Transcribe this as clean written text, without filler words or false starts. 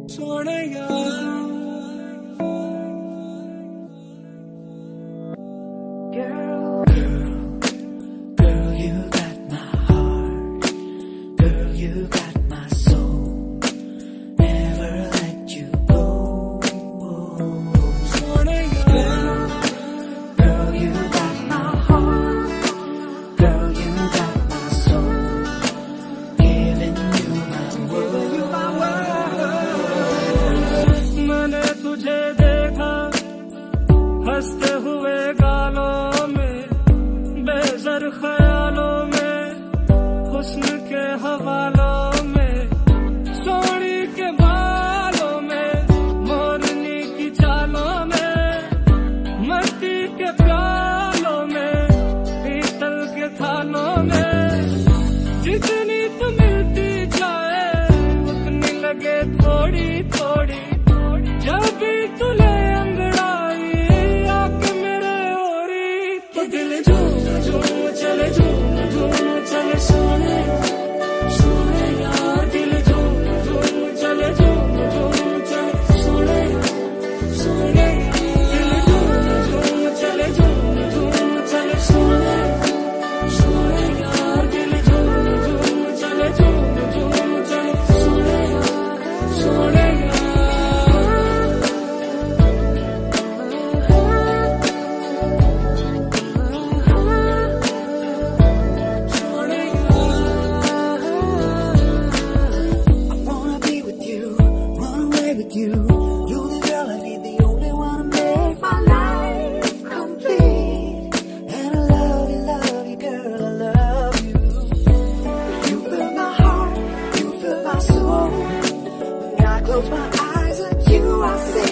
सोने यार Girl, you got my heart. Girl, you got my soul. Never let you go. Girl, you got my heart. Girl, you got my soul. Giving you my world. मैंने तुझे देखा हंसते हुए गालों में, बेज़र ख्यालों में, हुस्न के हवालों में, सोनी के बालों में, मोरनी की चालों में, मट्टी के प्यालों में, पीतल के थानों में। जितनी तू मिलती जाए उतनी लगे थोड़ी थोड़ी, जब भी तू ले अंगड़ाई आके मेरे ओरी, तो दिल झूम झूम चले, झूम झूम चले सोने सोने यार, दिल झूम झूम चले, झूम झूम चले सोने सोने, दिल झूम झूम चले, झूम झूम चले सोने सोने यार, दिल झूम झूम चले, झूम झूम चले सोने सोने यार। You, you're the girl I need, the only one to make my life complete. And I love you, girl, I love you. You fill my heart, you fill my soul. When I close my eyes at you, I see